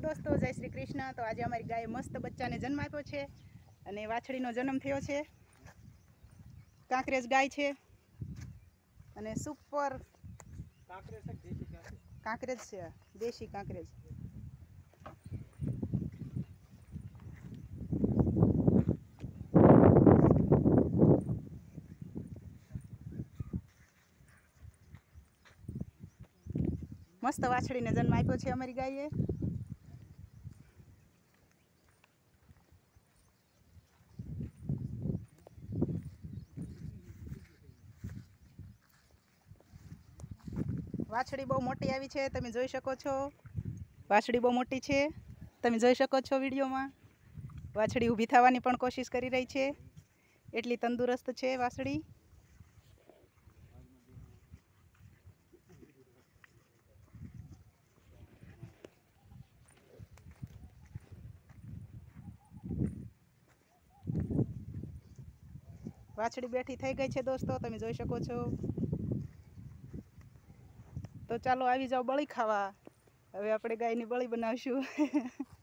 दोस्तों, जय श्री कृष्ण। तो आज अमरी गाय मस्त बच्चा ने जन्म आप्यो छे अने वाछड़ीनो जन्म थयो छे। कांकरेज गाय छे अने सुपर कांकरेज छे, देशी कांकरेज। मस्त वाछड़ी ने जन्म आप्यो छे अमरी गाये। वाछड़ी बहु मोटी आवी छे, तमे जोई शको छो। वाछड़ी बहु मोटी छे, तमे जोई शको छो विडियो में। वाछड़ी ऊभी थवानी पण कोशिश करी रही छे, एटली तंदुरस्त छे वाछड़ी। वाछड़ी बैठी थई गई छे दोस्तों, तमे जोई शको छो। तो चालो आवी जाओ बळी खावा। हवे आपणे गायनी बळी बनावशुं।